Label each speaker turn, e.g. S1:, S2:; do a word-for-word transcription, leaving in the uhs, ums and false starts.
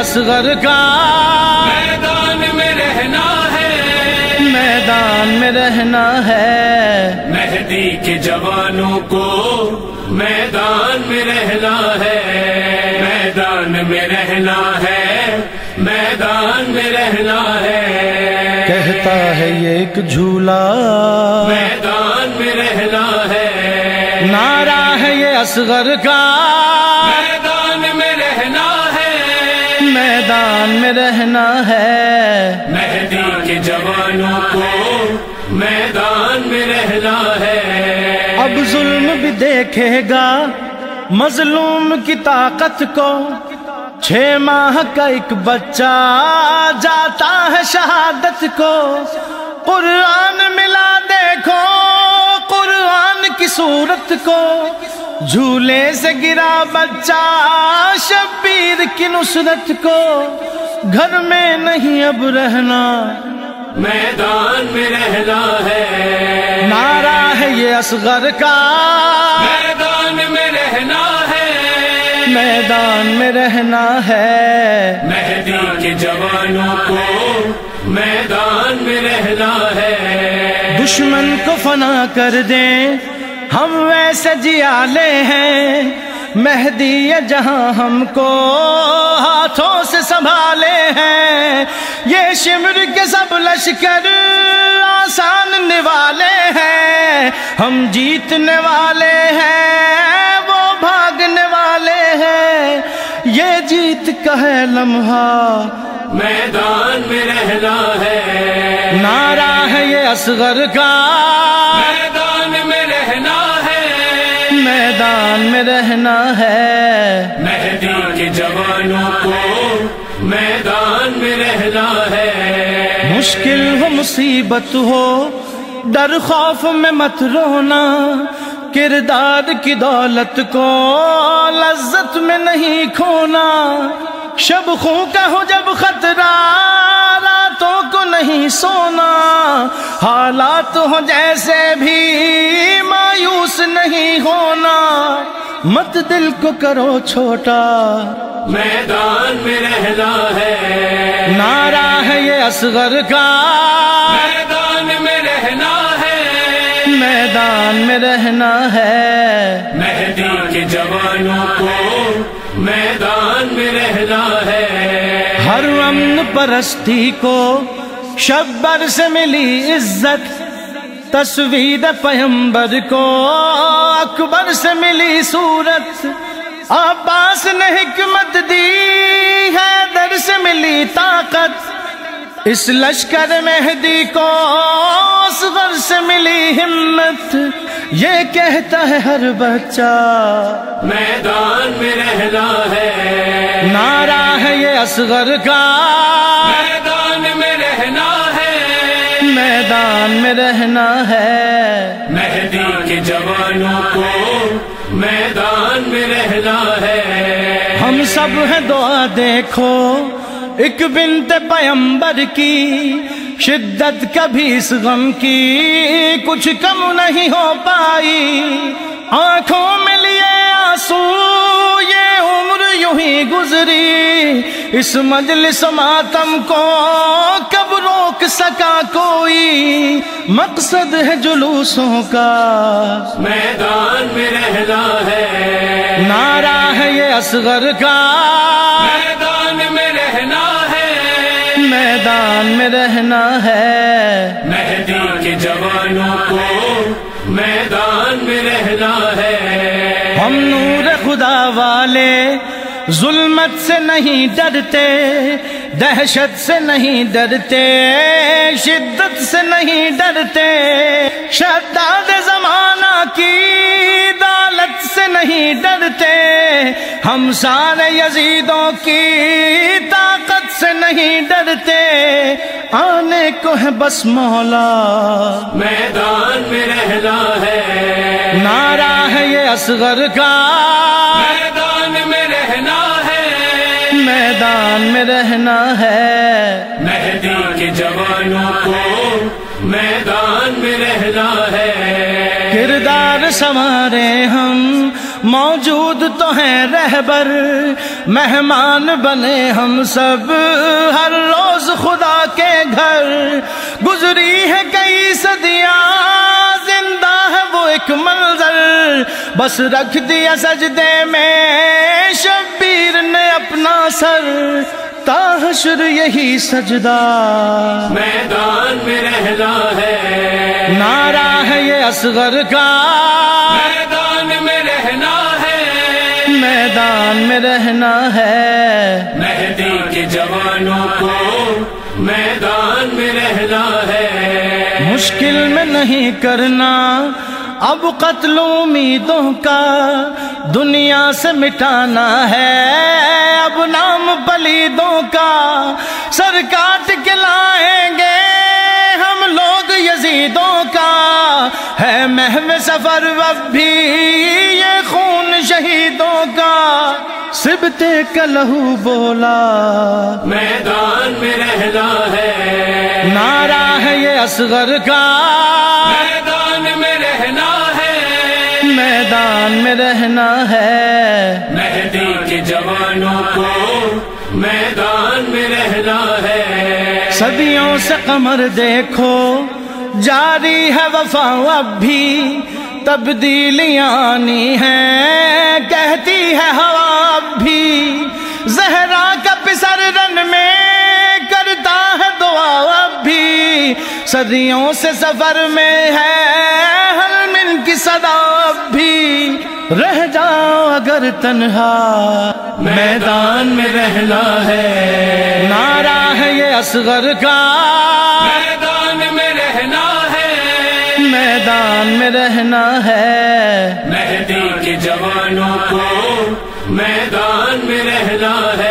S1: اصغر کا
S2: میدان میں رہنا ہے،
S1: میدان میں رہنا ہے،
S2: مہدی کے جوانوں کو میدان میں رہنا ہے، میدان میں رہنا ہے، میدان میں رہنا ہے،
S1: کہتا ہے یہ ایک جھولا
S2: میدان میں رہنا ہے،
S1: نعرہ ہے یہ اصغر کا
S2: میدان میں رہنا ہے،
S1: میدان میں رہنا ہے،
S2: مہدی کے جوانوں کو میدان میں رہنا ہے،
S1: اب ظلم بھی دیکھے گا مظلوم کی طاقت کو، چھ ماہ کا ایک بچہ جاتا ہے شہادت کو، قرآن ملا دیکھو قرآن کی صورت کو، جھولے سے گرا بچہ شبیر کی نصرت کو، گھر میں نہیں اب رہنا
S2: میدان میں رہنا ہے،
S1: نعرہ ہے یہ اصغر کا
S2: میدان میں رہنا ہے،
S1: میدان میں رہنا ہے،
S2: مہدی کے جوانوں کو میدان میں رہنا ہے،
S1: دشمن کو فنا کر دیں ہم ویسے جیالے ہیں، مہدی یہ جہاں ہم کو ہاتھوں سے سنبھالے ہیں، یہ شمر کے سب لشکر آسان نوالے ہیں، ہم جیتنے والے ہیں وہ بھاگنے والے ہیں، یہ جیت کا ہے لمحہ
S2: میدان میں رہنا ہے،
S1: نعرہ ہے یہ اصغر کا
S2: میدان میں رہنا ہے،
S1: میدان میں رہنا ہے،
S2: مہدی کے جوانوں کو میدان میں رہنا ہے،
S1: مشکل ہو مصیبت ہو ڈر خوف میں مت رونا، کردار کی دولت کو لذت میں نہیں کھونا، شب خوں کا ہو جب خطرہ راتوں کو نہیں سونا، حالات ہو جیسے بھی مایوس نہیں ہونا، مت دل کو کرو چھوٹا
S2: میدان میں رہنا ہے،
S1: نعرہ ہے یہ اصغر کا
S2: میدان میں رہنا ہے،
S1: میدان میں رہنا ہے،
S2: مہدی کے جوانوں کو میدان میں رہنا ہے،
S1: ہر امن پرستی کو شبر سے ملی عزت، تصویر پیمبر کو اکبر سے ملی صورت، عباس نے حکمت دی ہے در سے ملی طاقت، اس لشکر مہدی کو اصغر سے ملی ہمت، یہ کہتا ہے ہر بچہ
S2: میدان میں رہنا ہے،
S1: نعرہ ہے یہ اصغر کا
S2: میدان میں رہنا ہے،
S1: میدان میں رہنا ہے،
S2: مہدی کے جوانوں کو میدان میں رہنا ہے،
S1: ہم سب ہیں دعا دیکھو ایک بنت پیمبر کی، شدت کبھی اس غم کی کچھ کم نہیں ہو پائی، آنکھوں میں لیے آنسو یہ عمر یوں ہی گزری، اس مجلس ماتم کو کب روک سکا کوئی، مقصد ہے جلوسوں کا
S2: میدان میں رہنا ہے،
S1: نعرہ ہے یہ اصغر کا
S2: میدان میں رہنا ہے،
S1: میدان میں رہنا ہے،
S2: مہدی کے جوانوں کو میدان میں رہنا ہے،
S1: ہم نور خدا والے ظلمت سے نہیں ڈرتے، دہشت سے نہیں ڈرتے، شدت سے نہیں ڈرتے، شداد زمانہ کی دولت سے نہیں ڈرتے، ہم سارے یزیدوں کی طاقت سے نہیں ڈرتے، آنے کو ہے بس مولا
S2: میدان میں رہنا ہے،
S1: نعرہ ہے یہ اصغر کا
S2: میدان میں رہنا ہے،
S1: میدان میں رہنا ہے،
S2: مہدی کے جوانوں کو میدان میں رہنا ہے،
S1: کردار سنوارے ہم موجود تو ہیں رہبر، مہمان بنے ہم سب ہر روز خدا کے گھر، گزری ہے کئی صدیاں زندہ ہے وہ ایک منظر، بس رکھ دیا سجدے میں شبیر نے اپنا سر، تا حشر یہی سجدہ
S2: میدان میں رہنا ہے،
S1: نعرہ ہے یہ اصغر کا
S2: میدان میں رہنا ہے،
S1: میدان میں رہنا ہے،
S2: مہدی کے جوانوں کو میدان میں رہنا ہے،
S1: مشکل میں نہیں کرنا اب قتل امیدوں کا، دنیا سے مٹانا ہے اب نام پلیدوں کا، سر کاٹ کے لائیں گے ہم لوگ یزیدوں کا، ہے محو سفر اب بھی یہ خون شہیدوں کا، سبتے کا لہو بولا
S2: میدان میں رہنا ہے،
S1: نعرہ ہے یہ اصغر کا
S2: میدان میں رہنا ہے،
S1: میدان میں رہنا ہے،
S2: مہدی کے جوانوں کو میدان میں رہنا ہے،
S1: صدیوں سے قمر دیکھو جاری ہے وفا اب بھی، تبدیلیاں آنی ہیں کہتی ہے ہوا اب بھی، زہرا کا پسر رن میں کرتا ہے دعا اب بھی، صدیوں سے سفر میں ہے ہر من کی صدا اب بھی، رہ جاؤ اگر تنہا
S2: میدان میں رہنا ہے،
S1: نعرہ ہے یہ اصغر کا
S2: میدان میں رہنا ہے،
S1: میدان میں رہنا ہے،
S2: مہدی کے جوانوں کو میدان میں رہنا ہے۔